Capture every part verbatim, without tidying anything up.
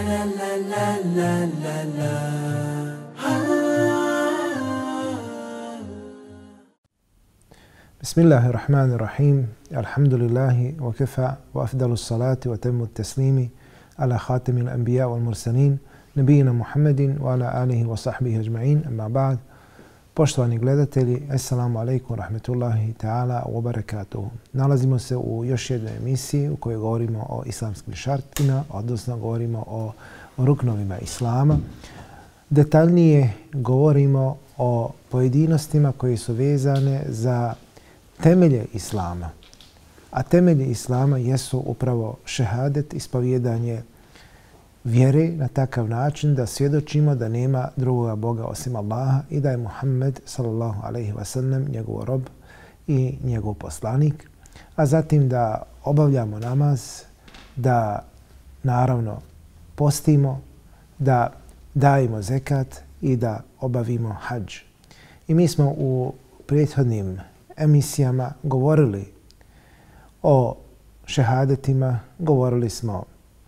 Bismillahirrahmanirrahim. Alhamdulillahi wa kafa wa afdalu salati wa temmu teslimi ala khatimil anbiya wal mursalin nabijina Muhammedin wa ala alihi wa sahbihi ajma'in. Amma ba'd. Poštovani gledatelji, assalamu alaikum wa rahmetullahi ta'ala wa barakatuhu. Nalazimo se u još jednoj emisiji u kojoj govorimo o islamskim šartima, odnosno govorimo o, o ruknovima islama. Detaljnije govorimo o pojedinostima koji su vezane za temelje islama. A temelji islama jesu upravo šehadet, ispovjedanje vjere na takav način da svjedočimo da nema drugoga Boga osim Allaha i da je Muhammed sallallahu alejhi ve sellem njegov rob i njegov poslanik. A zatim da obavljamo namaz, da naravno postimo, da dajemo zekat i da obavimo hadž. I mi smo u prethodnim emisijama govorili o šehadetima, govorili smo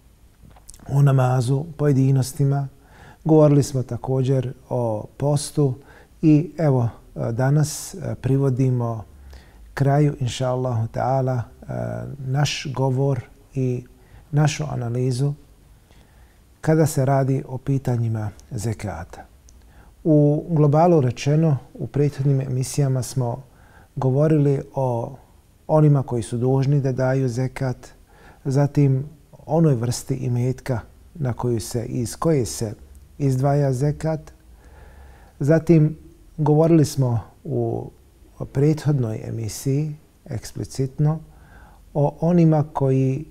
o namazu, pojedinostima, govorili smo također o postu i evo danas privodimo kraju, inša Allahu ta'ala, naš govor i našu analizu kada se radi o pitanjima zekata. U globalu rečeno, u prethodnim emisijama smo govorili o onima koji su dužni da daju zekat, zatim onoj vrsti imetka na koju se, iz koje se izdvaja zekat. Zatim govorili smo u prethodnoj emisiji eksplicitno o onima koji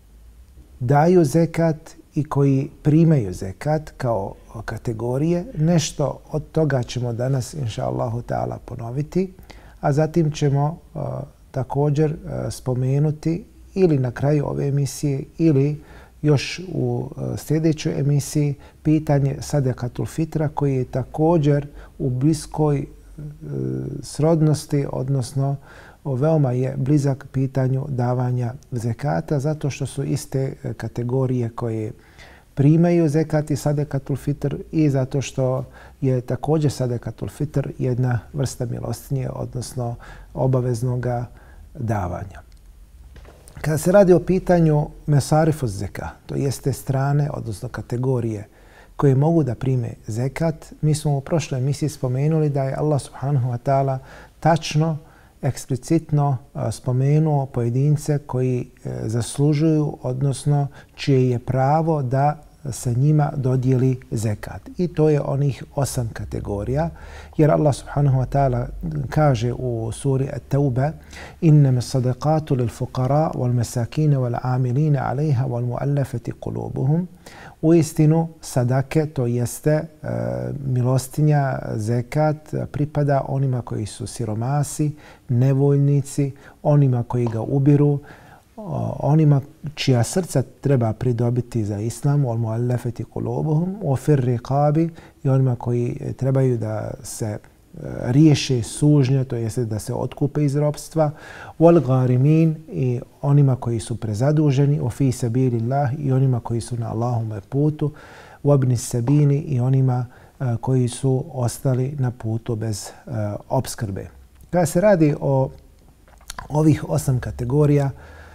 daju zekat i koji primaju zekat kao kategorije. Nešto od toga ćemo danas, inša Allahu ta'ala, ponoviti, a zatim ćemo uh, također uh, spomenuti ili na kraju ove emisije ili još u uh, sljedećoj emisiji pitanje sadakatul fitra koji je također u bliskoj uh, srodnosti, odnosno veoma je blizak pitanju davanja zekata zato što su iste kategorije koje primaju zekat i sadakatul fitr i zato što je također sadakatul fitr jedna vrsta milostinje, odnosno obaveznog davanja. Kada se radi o pitanju mesarifu zeka, to jeste strane, odnosno kategorije koje mogu da prime zekat, mi smo u prošloj emisiji spomenuli da je Allah subhanahu wa ta'ala tačno, eksplicitno spomenuo pojedince koji zaslužuju, odnosno čije je pravo da se njima dodijeli zekat. I to je onih osam kategorija, jer Allah subhanahu wa ta'ala kaže u suri At-Tauba: "Innama sadaqatu lil fuqara wal masakin wal amilina 'alayha wal mu'allafati qulubuhum." Uistinu sadake, to jeste e, milostinja, zekat, pripada onima koji su siromasi, nevoljnici, onima koji ga ubiru, onima čija srca treba pridobiti za islam, wal mu'allafati qulubuhum wa fir riqabi, i onima koji trebaju da se riješe sužnja, to jeste da se otkupe iz ropstva, wal garimin, i onima koji su prezaduženi, wa fi sabilillah, i onima koji su na Allahovome putu, wa ibn sabini, i onima koji su ostali na putu bez opskrbe. Kada se radi o ovih osam kategorija,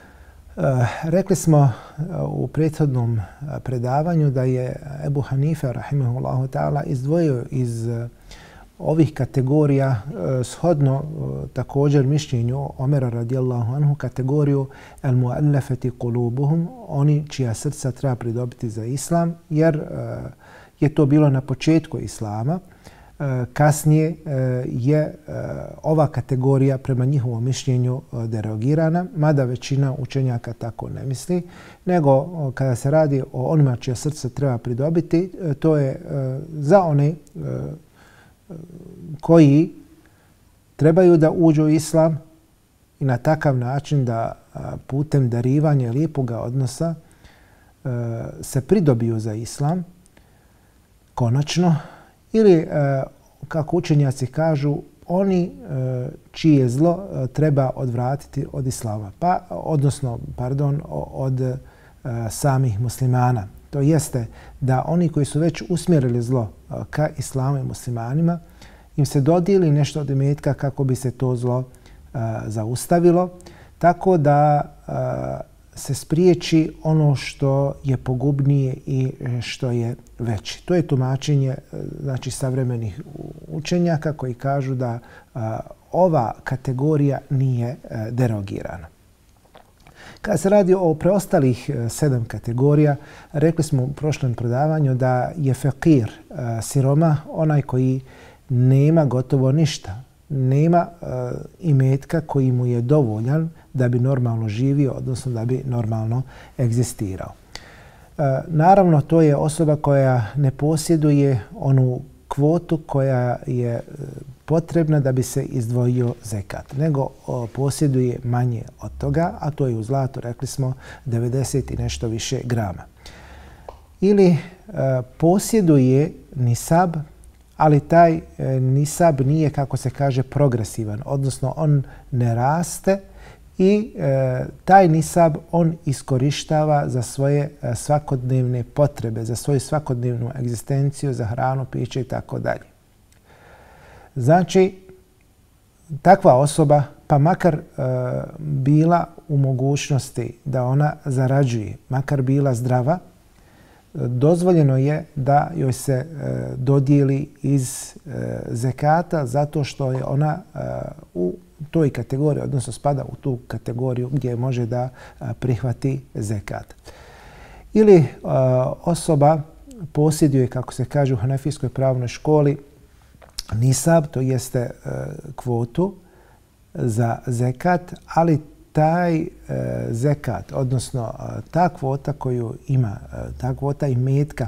rekli smo u prethodnom predavanju da je Ebu Hanife rahimahullahu ta'ala izdvojio iz ovih kategorija shodno također mišljenju Omera radijallahu anhu kategoriju al mu'allafati qulubuhum, oni čija srca treba pridobiti za islam, jer je to bilo na početku islama. Kasnije je ova kategorija prema njihovom mišljenju derogirana, mada većina učenjaka tako ne misli, nego kada se radi o onima čija srca treba pridobiti, to je za one koji trebaju da uđu u islam i na takav način da putem darivanja lijepoga odnosa se pridobiju za islam konačno, ili kako učenjaci kažu, oni čije zlo treba odvratiti od islama, pa, odnosno pardon, od samih muslimana. To jeste da oni koji su već usmjerili zlo ka islamu i muslimanima, im se dodijeli nešto od imetka kako bi se to zlo zaustavilo, tako da se spriječi ono što je pogubnije i što je veće. To je tumačenje znači, savremenih učenjaka koji kažu da a, ova kategorija nije a, derogirana. Kad se radi o preostalih a, sedam kategorija, rekli smo u prošlom predavanju da je fakir, a, siroma, onaj koji nema gotovo ništa. Nema uh, imetka koji mu je dovoljan da bi normalno živio, odnosno da bi normalno egzistirao. Uh, naravno, to je osoba koja ne posjeduje onu kvotu koja je uh, potrebna da bi se izdvojio zekat, nego uh, posjeduje manje od toga, a to je u zlatu, rekli smo, devedeset i nešto više grama. Ili uh, posjeduje nisab, ali taj nisab nije, kako se kaže, progresivan, odnosno on ne raste i e, taj nisab on iskorištava za svoje e, svakodnevne potrebe, za svoju svakodnevnu egzistenciju, za hranu, piće i tako dalje. Znači, takva osoba, pa makar e, bila u mogućnosti da ona zarađuje, makar bila zdrava, dozvoljeno je da joj se e, dodijeli iz e, zekata zato što je ona e, u toj kategoriji, odnosno spada u tu kategoriju gdje može da a, prihvati zekat. Ili a, osoba posjeduje, kako se kaže u Hanefijskoj pravnoj školi, nisab, to jeste e, kvotu za zekat, ali taj e, zekat, odnosno e, ta kvota koju ima, e, ta kvota imetka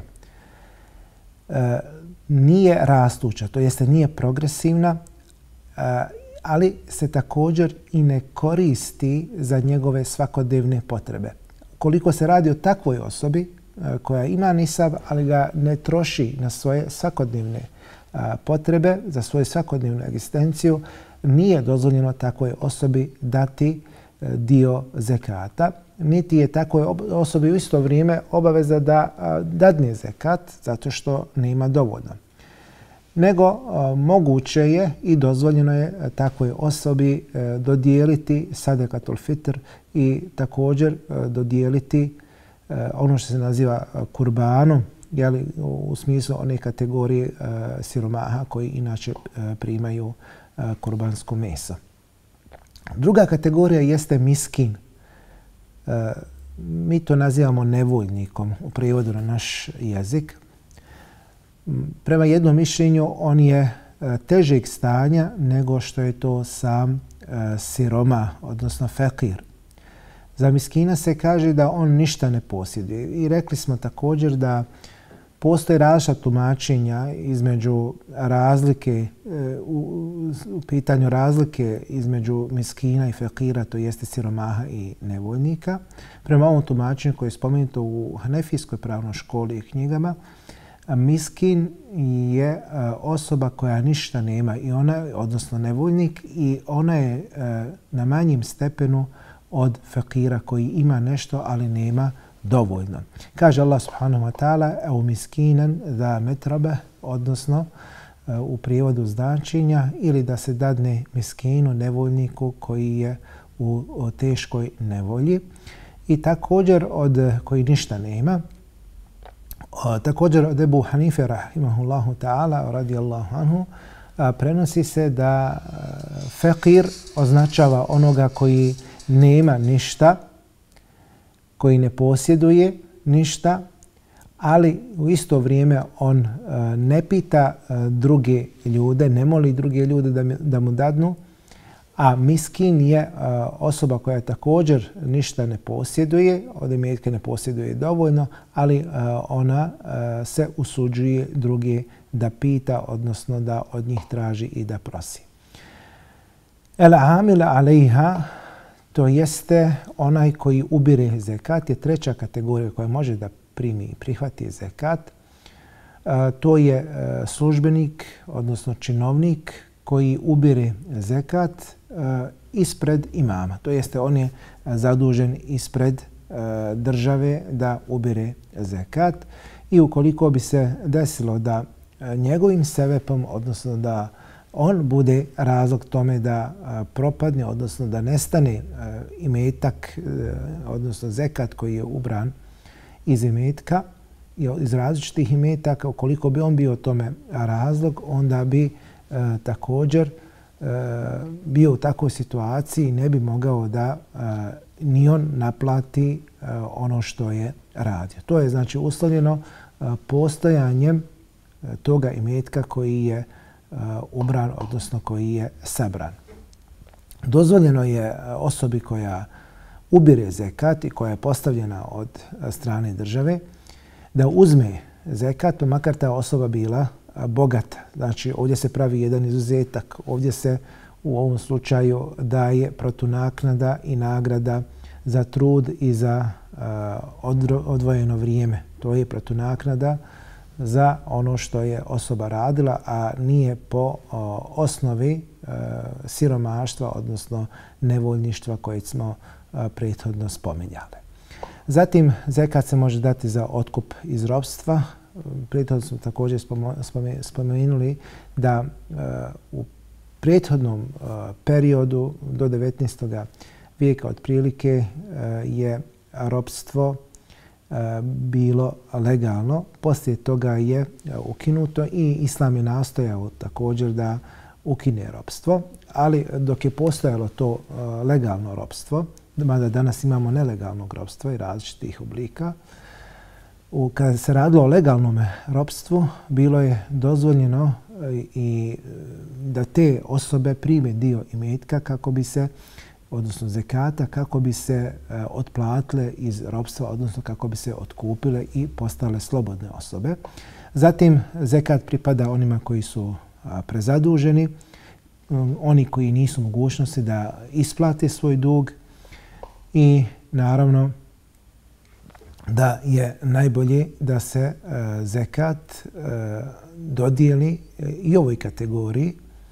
e, nije rastuća, to jeste nije progresivna, e, ali se također i ne koristi za njegove svakodnevne potrebe. Koliko se radi o takvoj osobi e, koja ima nisab, ali ga ne troši na svoje svakodnevne e, potrebe, za svoju svakodnevnu egzistenciju, nije dozvoljeno takvoj osobi dati dio zekata, niti je takvoj osobi u isto vrijeme obaveza da dadne zekat zato što nema dovoljno. Nego moguće je i dozvoljeno je takvoj osobi dodijeliti sadekatul fitr i također dodijeliti ono što se naziva kurbanom, jeli, u smislu one kategorije siromaha koji inače primaju kurbansko meso. Druga kategorija jeste miskin. E, mi to nazivamo nevoljnikom u prijevodu na naš jezik. Prema jednom mišljenju on je e, težeg stanja nego što je to sam e, siroma, odnosno fakir. Za miskina se kaže da on ništa ne posjeduje. I rekli smo također da postoje različita tumačenja između razlike, u, u pitanju razlike između miskina i fakira, to jeste siromaha i nevoljnika. Prema ovom tumačenju koje je spomenuto u Hanefijskoj pravnoj školi i knjigama, miskin je osoba koja ništa nema, i ona, odnosno nevoljnik, i ona je na manjim stepenu od fakira koji ima nešto, ali nema dovoljno. Kaže Allah subhanahu wa ta'ala au miskinan za metrabe, odnosno u prijevodu značenja, ili da se dadne miskinu, nevoljniku koji je u, u teškoj nevolji. I također od koji ništa nema. O, također od Ebu Hanife rahimahullahu ta'ala radijallahu anhu a, prenosi se da a, fakir označava onoga koji nema ništa, koji ne posjeduje ništa, ali u isto vrijeme on uh, ne pita uh, druge ljude, ne moli druge ljude da, mi, da mu dadnu, a miskin je uh, osoba koja također ništa ne posjeduje, od imetka ne posjeduje dovoljno, ali uh, ona uh, se usuđuje druge da pita, odnosno da od njih traži i da prosi. El amil alejha, to jeste onaj koji ubire zekat, je treća kategorija koja može da primi i prihvati zekat. E, to je e, službenik, odnosno činovnik koji ubire zekat e, ispred imama. To jeste on je zadužen ispred države da ubire zekat i ukoliko bi se desilo da njegovim sebepom, odnosno da on bude razlog tome da propadne, odnosno da nestane imetak, odnosno zekat koji je ubran iz imetka, iz različitih imetaka, ukoliko bi on bio tome razlog, onda bi također bio u takvoj situaciji i ne bi mogao da ni on naplati ono što je radio. To je znači uslovljeno postojanjem toga imetka koji je ubran, odnosno koji je sabran. Dozvoljeno je osobi koja ubire zekat i koja je postavljena od strane države da uzme zekat, pa makar ta osoba bila bogata. Znači ovdje se pravi jedan izuzetak. Ovdje se u ovom slučaju daje protunaknada i nagrada za trud i za odvojeno vrijeme. To je protunaknada za ono što je osoba radila, a nije po osnovi siromaštva, odnosno nevoljništva koje smo prethodno spominjali. Zatim, zekat se može dati za otkup iz ropstva. Prethodno smo također spomenuli da u prethodnom periodu do devetnaestog vijeka otprilike je ropstvo bilo legalno. Poslije toga je ukinuto i islam je nastojao također da ukine ropstvo, ali dok je postojalo to legalno ropstvo, mada danas imamo nelegalnog ropstva i različitih oblika, kada se radilo o legalnom ropstvu, bilo je dozvoljeno i da te osobe prime dio imetka kako bi se, odnosno zekata, kako bi se otplatile iz ropstva, odnosno kako bi se otkupile i postale slobodne osobe. Zatim, zekat pripada onima koji su prezaduženi, oni koji nisu mogućnosti da isplate svoj dug i naravno da je najbolje da se zekat dodijeli i ovoj kategoriji,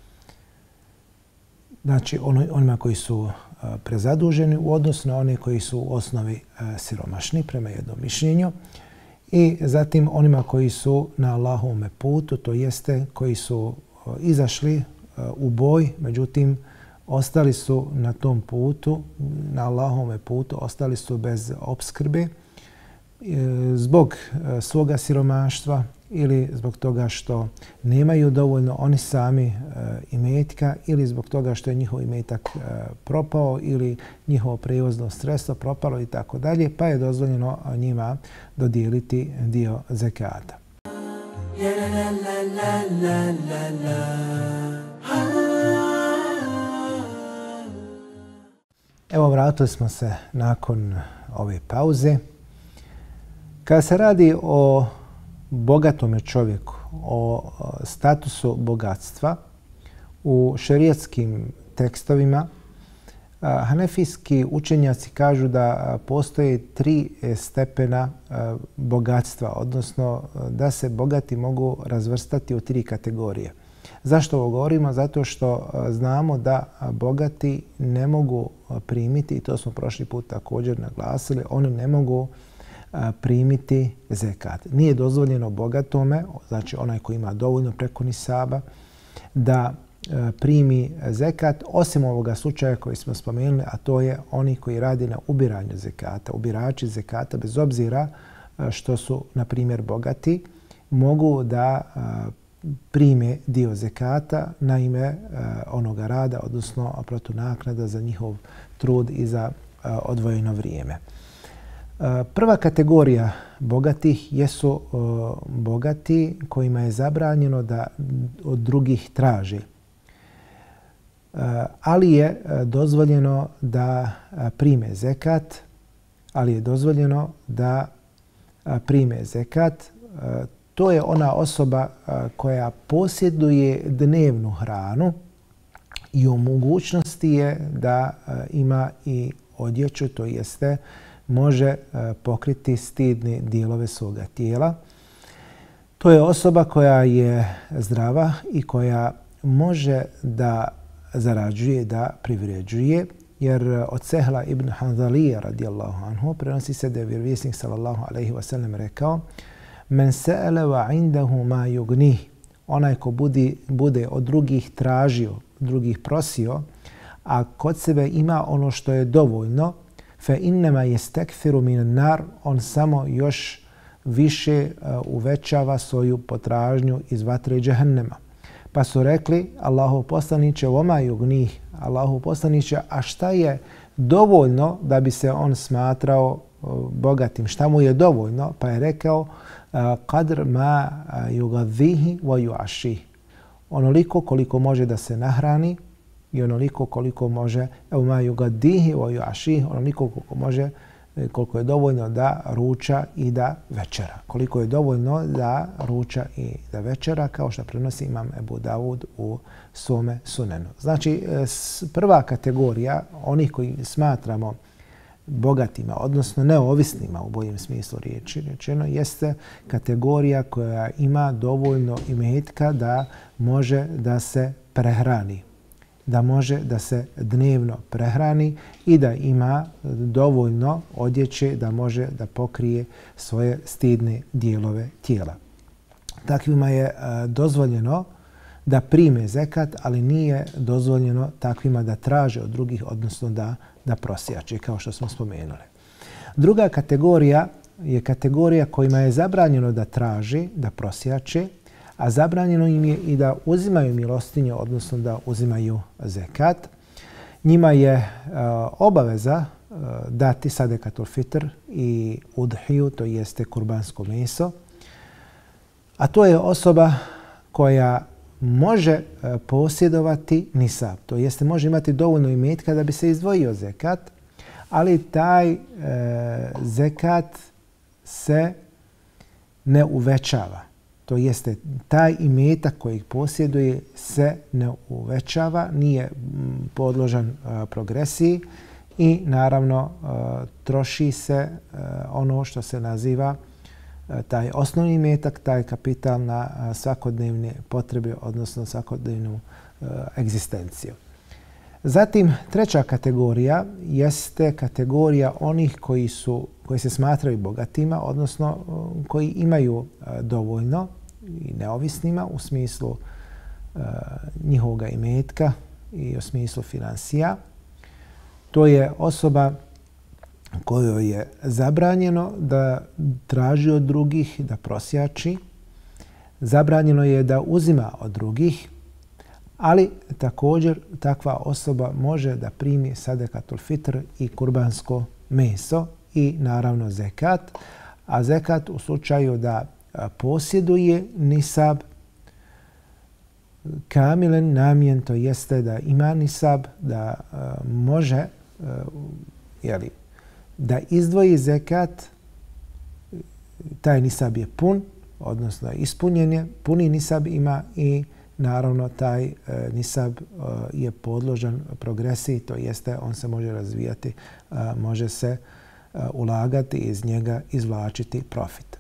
znači onima koji su prezaduženi u odnosu na one koji su u osnovi siromašni prema jednom mišljenju i zatim onima koji su na Allahovome putu, to jeste koji su izašli u boj, međutim ostali su na tom putu, na Allahovome putu, ostali su bez opskrbe zbog svoga siromaštva ili zbog toga što nemaju dovoljno oni sami imetka ili zbog toga što je njihov imetak propao ili njihovo prevozno sredstvo propalo i tako dalje, pa je dozvoljeno njima dodijeliti dio zekata. Evo, vratili smo se nakon ove pauze. Kada se radi o bogatome čovjeku, o statusu bogatstva, u šerijatskim tekstovima hanefijski učenjaci kažu da postoje tri stepena bogatstva, odnosno da se bogati mogu razvrstati u tri kategorije. Zašto ovo govorimo? Zato što znamo da bogati ne mogu primiti, i to smo prošli put također naglasili, oni ne mogu primiti zekat. Nije dozvoljeno bogatome, znači onaj koji ima dovoljno preko nisaba, da primi zekat, osim ovoga slučaja koji smo spomenuli, a to je oni koji radi na ubiranju zekata. Ubirači zekata, bez obzira što su, na primjer, bogati, mogu da prime dio zekata na ime onoga rada, odnosno protunaknada za njihov trud i za odvojeno vrijeme. Prva kategorija bogatih jesu bogati kojima je zabranjeno da od drugih traži. Ali je dozvoljeno da prime zekat, ali je dozvoljeno da prime zekat. To je ona osoba koja posjeduje dnevnu hranu i u mogućnosti je da ima i odjeću, to jeste može pokriti stidne dijelove svoga tijela. To je osoba koja je zdrava i koja može da zarađuje, da privređuje, jer od Sehla ibn Hanzalija radijallahu anhu prenosi se da je vjerovjesnik sallallahu alejhi ve sellem rekao: Men se'ele wa indahu ma yugnih, onaj ko budi, bude od drugih tražio, drugih prosio, a kod sebe ima ono što je dovoljno, fe innema yastakfiru min nar, on samo još više uh, uvećava svoju potražnju iz vatre džehennema. Pa su rekli: Allahu poslaniće, oma yugnih, Allahu poslaniće, a šta je dovoljno da bi se on smatrao uh, bogatim? Šta mu je dovoljno? Pa je rekao: uh, qadr ma yugadhihi wa yu'ashih, onoliko koliko može da se nahrani i onoliko koliko može, evo ma yugadhihi wa yu'ashih, onoliko koliko može, koliko je dovoljno da ruča i da večera. Koliko je dovoljno da ruča i da večera, kao što prenosi imam Ebu Davud u svome sunenu. Znači, prva kategorija onih koji smatramo bogatima, odnosno neovisnima u boljem smislu riječi rečeno, jeste kategorija koja ima dovoljno imetka da može da se prehrani, da može da se dnevno prehrani i da ima dovoljno odjeće da može da pokrije svoje stidne dijelove tijela. Takvima je dozvoljeno da prime zekat, ali nije dozvoljeno takvima da traže od drugih, odnosno da, da prosjače, kao što smo spomenuli. Druga kategorija je kategorija kojima je zabranjeno da traži, da prosjače, a zabranjeno im je i da uzimaju milostinju, odnosno da uzimaju zekat. Njima je uh, obaveza uh, dati sadekatul fitr i udhiju, to jeste kurbansko meso. A to je osoba koja može uh, posjedovati nisab, to jeste može imati dovoljno imetka da bi se izdvojio zekat, ali taj uh, zekat se ne uvećava. To jeste, taj imetak kojeg posjeduje se ne uvećava, nije podložan uh, progresiji i naravno uh, troši se uh, ono što se naziva uh, taj osnovni imetak, taj kapital na uh, svakodnevne potrebe, odnosno svakodnevnu uh, egzistenciju. Zatim, treća kategorija jeste kategorija onih koji, su, koji se smatraju bogatima, odnosno uh, koji imaju uh, dovoljno i neovisnima u smislu uh, njihovog imetka i u smislu finansija. To je osoba kojoj je zabranjeno da traži od drugih, da prosjači. Zabranjeno je da uzima od drugih, ali također takva osoba može da primi sadekatul fitr i kurbansko meso i naravno zekat. A zekat u slučaju da posjeduje nisab kamilen namjen, to jeste da ima nisab, da uh, može uh, jeli, da izdvoji zekat, taj nisab je pun, odnosno ispunjen je, puni nisab ima i naravno taj uh, nisab uh, je podložan progresiji, to jeste on se može razvijati, uh, može se uh, ulagati i iz njega izvlačiti profit.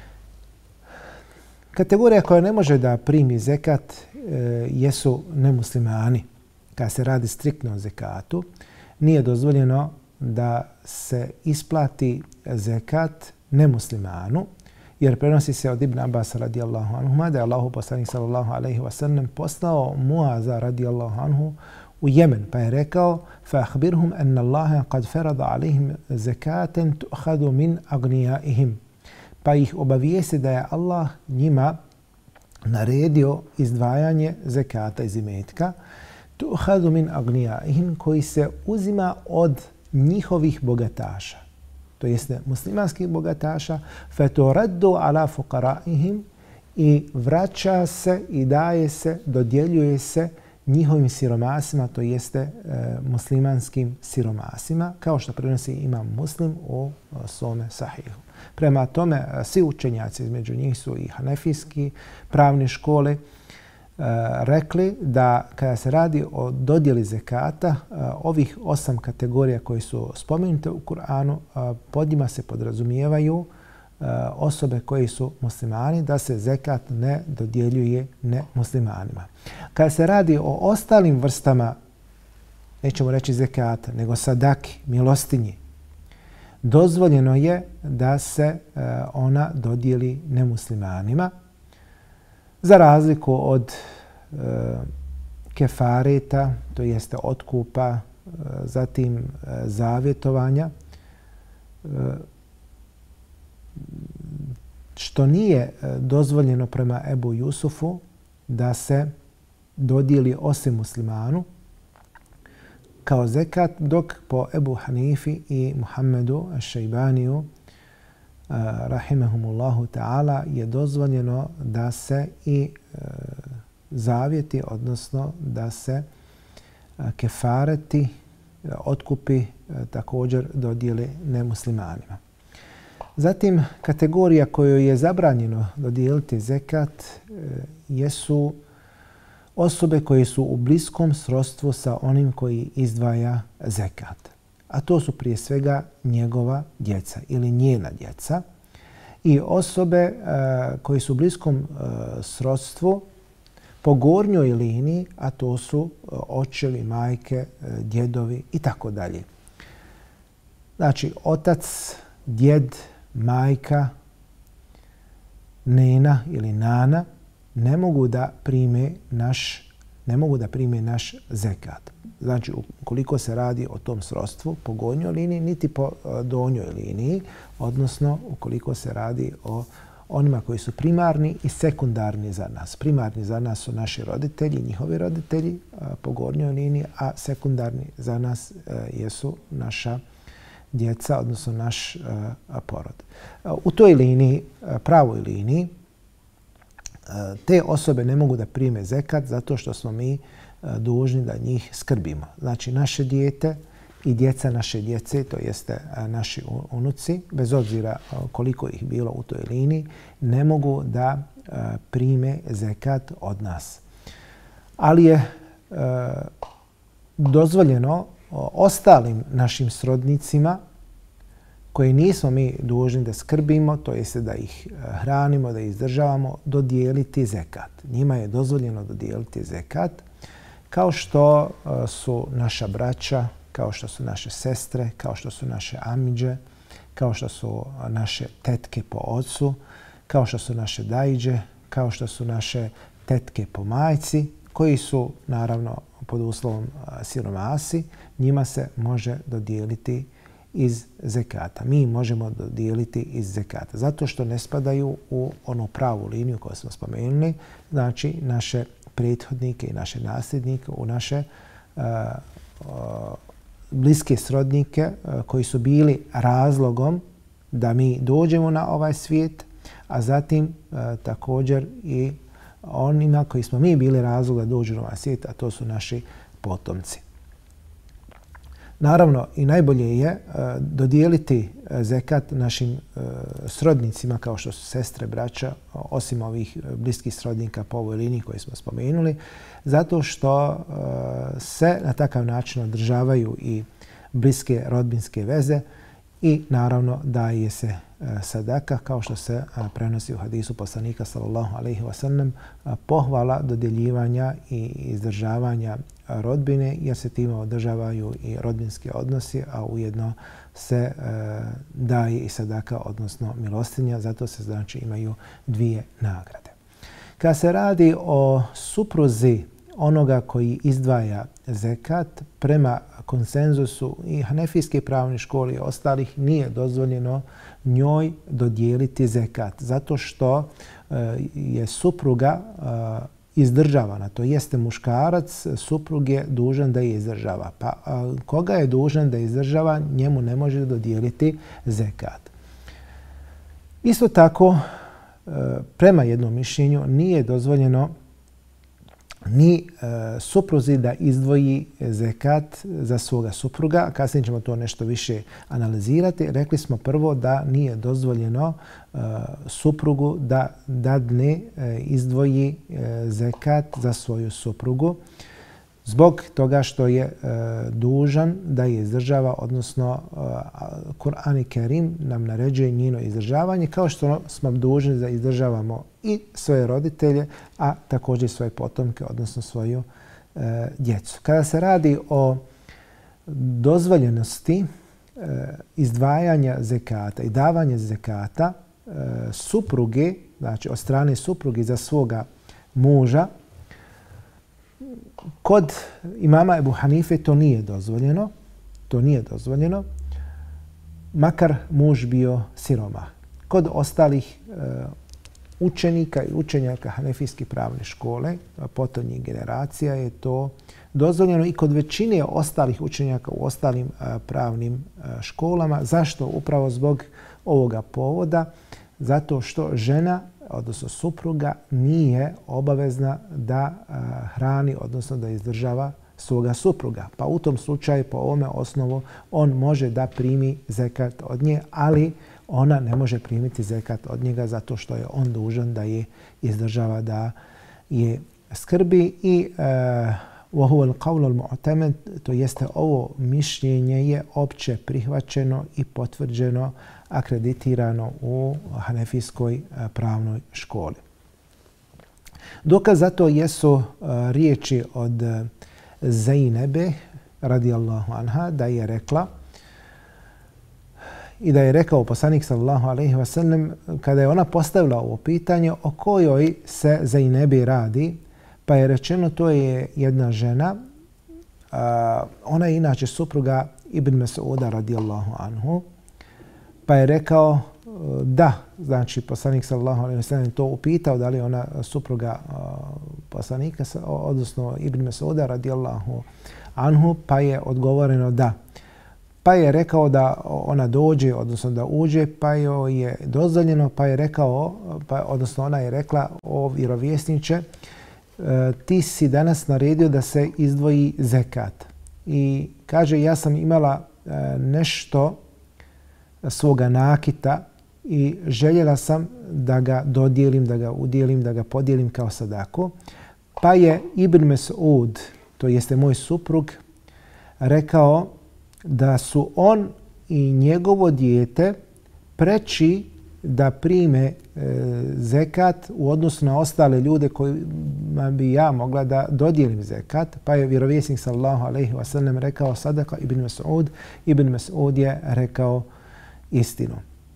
Kategorija koja ne može da primi zekat e, jesu nemuslimani. Kada se radi striktno o zekatu, nije dozvoljeno da se isplati zekat nemuslimanu, jer prenosi se od Ibn Abbas radijallahu anhu da je Allahu poslanik sallallahu alejhi ve sellem poslao Muaza radijallahu anhu u Jemen, pa je rekao: fa akhbirhum anna Allaha qad farada alejhim zakaten tu'khadu min agniyaihim. Pa ih obavijesti da je Allah njima naredio izdvajanje zekata iz imetka, tu'khadu min agniyaihim, koji se uzima od njihovih bogataša, to jeste muslimanskih bogataša, faturaddu ala fuqaraihim, i vraća se i daje se, dodjeljuje se njihovim siromasima, to jeste e, muslimanskim siromasima, kao što prenosi imam Muslim u svome sahihu. Prema tome, svi učenjaci, između njih su i hanefijski pravne škole, e, rekli da kada se radi o dodjeli zekata, e, ovih osam kategorija koji su spomenute u Kur'anu, e, pod njima se podrazumijevaju e, osobe koji su muslimani, da se zekat ne dodjeljuje ne muslimanima. Kada se radi o ostalim vrstama nećemo reći zekata, nego sadaki, milostinji, dozvoljeno je da se ona dodijeli nemuslimanima, za razliku od kefareta, to jeste otkupa, zatim zavjetovanja, što nije dozvoljeno prema Ebu Jusufu da se dodijeli osim muslimanu kao zekat, dok po Ebu Hanifi i Muhammedu Šejbaniju rahimehumullahu ta'ala je dozvoljeno da se i zavjeti, odnosno da se kefareti, otkupi također dodijeli nemuslimanima. Zatim, kategorija kojoj je zabranjeno dodijeliti zekat jesu osobe koje su u bliskom srodstvu sa onim koji izdvaja zekat. A to su prije svega njegova djeca ili njena djeca i osobe koji su u bliskom srodstvu po gornjoj liniji, a to su očevi, majke, djedovi i tako dalje. Znači, otac, djed, majka, nena ili nana ne mogu da prime naš, ne mogu da prime naš zekat. Znači, ukoliko se radi o tom srodstvu po gornjoj liniji, niti po donjoj liniji, odnosno ukoliko se radi o onima koji su primarni i sekundarni za nas. Primarni za nas su naši roditelji, njihovi roditelji po gornjoj liniji, a sekundarni za nas jesu naša djeca, odnosno naš porod. U toj liniji, pravoj liniji, te osobe ne mogu da prime zekat zato što smo mi dužni da njih skrbimo. Znači, naše dijete i djeca naše djece, to jeste naši unuci, bez obzira koliko ih bilo u toj liniji, ne mogu da prime zekat od nas. Ali je dozvoljeno ostalim našim srodnicima koje nismo mi dužni da skrbimo, to jeste da ih hranimo, da ih izdržavamo, dodijeliti zekat. Njima je dozvoljeno dodijeliti zekat, kao što su naša braća, kao što su naše sestre, kao što su naše amidže, kao što su naše tetke po ocu, kao što su naše dajđe, kao što su naše tetke po majci, koji su, naravno, pod uslovom siromasi, njima se može dodijeliti iz zekata. Mi možemo dodijeliti iz zekata, zato što ne spadaju u onu pravu liniju koju smo spomenuli, znači naše prethodnike i naše nasljednike, u naše uh, uh, bliske srodnike uh, koji su bili razlogom da mi dođemo na ovaj svijet, a zatim uh, također i onima koji smo mi bili razlog da dođu na ovaj svijet, a to su naši potomci. Naravno, i najbolje je uh, dodijeliti zekat našim uh, srodnicima kao što su sestre, braća, osim ovih bliskih srodnika po ovoj liniji koje smo spomenuli, zato što uh, se na takav način održavaju i bliske rodbinske veze i naravno daje se uh, sadaka, kao što se uh, prenosi u hadisu poslanika sallallahu alejhi ve sellem, uh, pohvala dodjeljivanja i izdržavanja rodbine, jer se time održavaju i rodbinski odnosi, a ujedno se e, daje i sadaka, odnosno milostinja, zato se znači imaju dvije nagrade. Kad se radi o supruzi onoga koji izdvaja zekat, prema konsenzusu i hanefijske pravne škole i ostalih nije dozvoljeno njoj dodijeliti zekat, zato što e, je supruga e, izdržavana, to jeste muškarac, suprug je dužan da je izdržava. Pa a, koga je dužan da izdržava, njemu ne može dodijeliti zekat. Isto tako, e, prema jednom mišljenju, nije dozvoljeno ni e, supruzi da izdvoji zekat za svoga supruga. Kasnije ćemo to nešto više analizirati. Rekli smo prvo da nije dozvoljeno e, suprugu da dadne, e, izdvoji e, zekat za svoju suprugu zbog toga što je e, dužan da je izdržava, odnosno e, Kur'an i Kerim nam naređuje njeno izdržavanje, kao što smo dužni da izdržavamo i svoje roditelje, a također svoje potomke, odnosno svoju e, djecu. Kada se radi o dozvoljenosti izdvajanja zekata i davanja zekata supruge, znači od strane supruge za svoga muža. Kod imama Ebu Hanife to nije dozvoljeno. To nije dozvoljeno, makar muž bio siromah. Kod ostalih učenika i učenjaka Hanefijske pravne škole, potonjih generacija, je to dozvoljeno i kod većine ostalih učenjaka u ostalim pravnim školama. Zašto? Upravo zbog ovoga povoda. Zato što žena, odnosno supruga, nije obavezna da hrani, odnosno da izdržava svoga supruga. Pa u tom slučaju, po ovome osnovu, on može da primi zekat od nje, ali ona ne može primiti zekat od njega zato što je on dužan da je izdržava, da je skrbi. I وَهُوَ الْقَوْلُ الْمُعْتَمَدُ, to jeste ovo mišljenje je opće prihvaćeno i potvrđeno, akreditirano u Hanefijskoj pravnoj školi. Dokaz za to jesu riječi od Zajnebe radijallahu anha da je rekla i da je rekao poslanik sallallahu alejhi ve sellem kada je ona postavila ovo pitanje o kojoj se Zajnebi radi, pa je rečeno to je jedna žena, ona je inače supruga Ibn Mas'uda radijallahu anhu, pa je rekao da, znači poslanik sallallahu alejhi ve sellem to upitao da li je ona supruga poslanika, odnosno Ibn Mas'uda radijallahu anhu, pa je odgovoreno da. Pa je rekao da ona dođe, odnosno da uđe, pa joj je dozvoljeno, pa je rekao, pa, odnosno ona je rekla, o vjerovjesniče, ti si danas naredio da se izdvoji zekat. I kaže, ja sam imala nešto svoga nakita i željela sam da ga dodijelim, da ga udjelim, da ga podijelim kao sadaku. Pa je Ibn Mas'ud, to jeste moj suprug, rekao da su on i njegovo dijete preći da prime e, zekat u odnosu na ostale ljude kojima bi ja mogla da dodijelim zekat. Pa je vjerovjesnik sallallahu alejhi ve sellem rekao sadaka Ibn Mas'ud. Ibn Mas'ud je rekao istinu.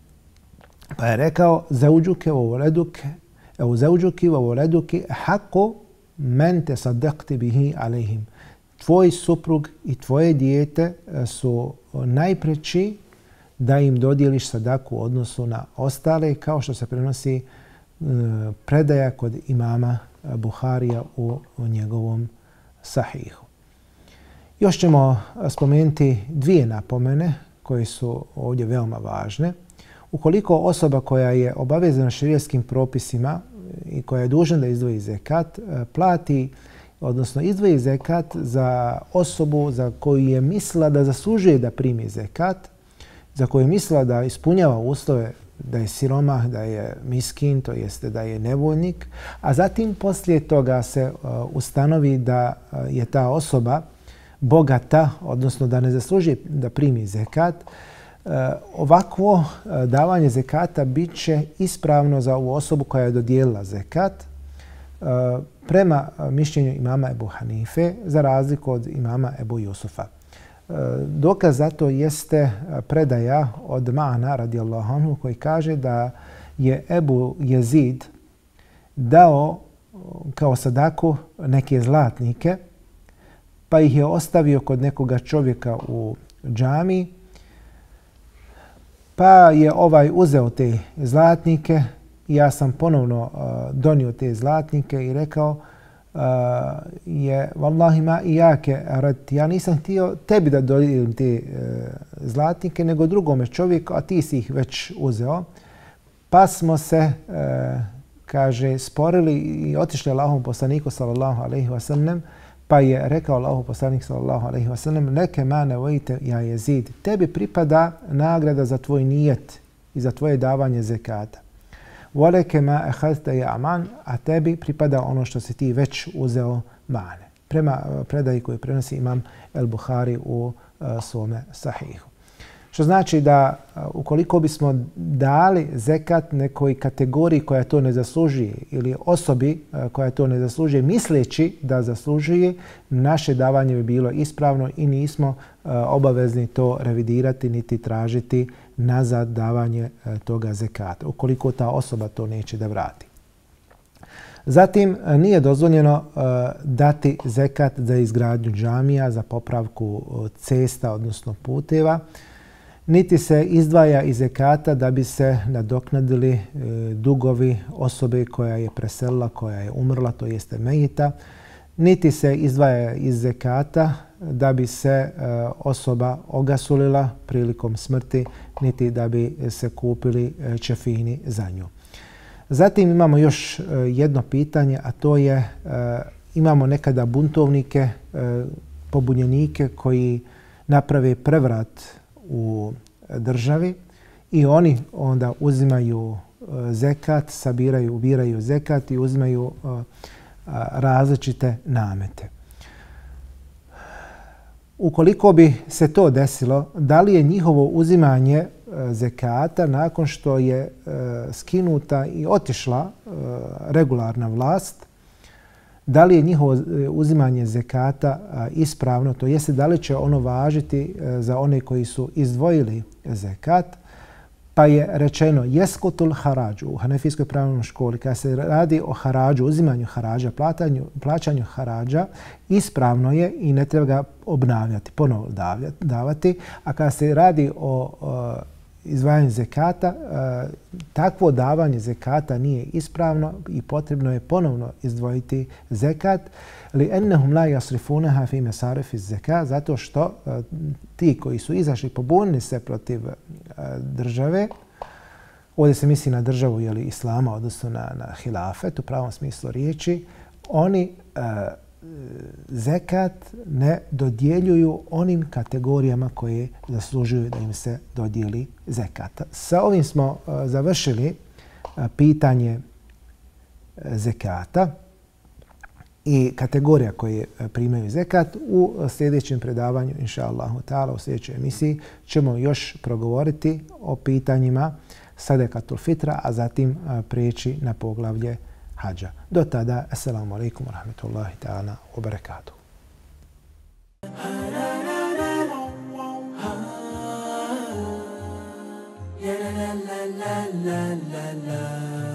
Pa je rekao zauđuke wa waladuke au zauđuki wa waladuki haqqu men tasaddaqti bihi alejhim. Tvoj suprug i tvoje dijete su najpreći da im dodijeliš sadaku u odnosu na ostale, kao što se prenosi predaja kod imama Buharija u njegovom sahihu. Još ćemo spomenuti dvije napomene koje su ovdje veoma važne. Ukoliko osoba koja je obavezana šerijskim propisima i koja je dužna da izdvoji zekat, plati, odnosno izdvoji zekat za osobu za koju je mislila da zaslužuje da primi zekat, za koju je mislila da ispunjava uslove, da je siromah, da je miskin, to jeste da je nevoljnik, a zatim poslije toga se ustanovi da je ta osoba bogata, odnosno da ne zaslužuje da primi zekat, ovakvo davanje zekata bit će ispravno za ovu osobu koja je dodijelila zekat prema mišljenju imama Ebu Hanife, za razliku od imama Ebu Jusufa. Dokaz za to jeste predaja od Ma'ana radijallahu anhu koji kaže da je Ebu Jezid dao kao sadaku neke zlatnike, pa ih je ostavio kod nekoga čovjeka u džamiji, pa je ovaj uzeo te zlatnike i ja sam ponovno uh, donio te zlatnike i rekao uh, je vallahi ma ijake rad, ja nisam htio tebi da dodijelim te uh, zlatnike, nego drugome čovjeku, a ti si ih već uzeo. Pa smo se, uh, kaže, sporili i otišli Allahom poslaniku sallallahu alejhi ve sellem, pa je rekao Allahov poslanik sallallahu alejhi ve sellem: "Leke ma nevojte ja Jezid, tebi pripada nagrada za tvoj nijet i za tvoje davanje zekata. Voleke ma ehazte ja aman, a tebi pripada ono što si ti već uzeo mane." Prema predaji koju prenosi imam El Buhari u uh, svome sahihu. Što znači da ukoliko bismo dali zekat nekoj kategoriji koja to ne zaslužuje ili osobi koja to ne zaslužuje misleći da zaslužuje, naše davanje bi bilo ispravno i nismo obavezni to revidirati niti tražiti nazad davanje toga zekata, ukoliko ta osoba to neće da vrati. Zatim, nije dozvoljeno dati zekat za izgradnju džamija, za popravku cesta, odnosno puteva, niti se izdvaja iz zekata da bi se nadoknadili dugovi osobe koja je preselila, koja je umrla, to jeste mejita, niti se izdvaja iz zekata da bi se osoba ogasulila prilikom smrti, niti da bi se kupili ćefini za nju. Zatim imamo još jedno pitanje, a to je imamo nekada buntovnike, pobunjenike koji naprave prevrat u državi i oni onda uzimaju zekat, sabiraju, ubiraju zekat i uzimaju različite namete. Ukoliko bi se to desilo, da li je njihovo uzimanje zekata nakon što je skinuta i otišla regularna vlast, da li je njihovo uzimanje zekata ispravno, to jeste da li će ono važiti za one koji su izdvojili zekat, pa je rečeno jeskutul harađu u Hanefijskoj pravnoj školi, kada se radi o harađu, uzimanju harađa, plaćanju, plaćanju harađa, ispravno je i ne treba ga obnavljati, ponovo davati, a kada se radi o, o izdvajanju zekata, takvo davanje zekata nije ispravno i potrebno je ponovno izdvojiti zekat. Li ennehum la yasrifunaha fi masarif az-zakat, zato što ti koji su izašli pobunili se protiv države, ovdje se misli na državu jeli, islama, odnosno na, na hilafet u pravom smislu riječi, oni zekat ne dodjeljuju onim kategorijama koje zaslužuju da im se dodijeli zekat. Sa ovim smo završili pitanje zekata i kategorija koje primaju zekat. U sljedećem predavanju, inša Allahu ta'ala, u sljedećoj emisiji ćemo još progovoriti o pitanjima sadekatul fitra, a zatim prijeći na poglavlje hađa. Do tada, assalamu alaikum wa rahmatullahi ta'ala wa barakatuh. La la la la la la.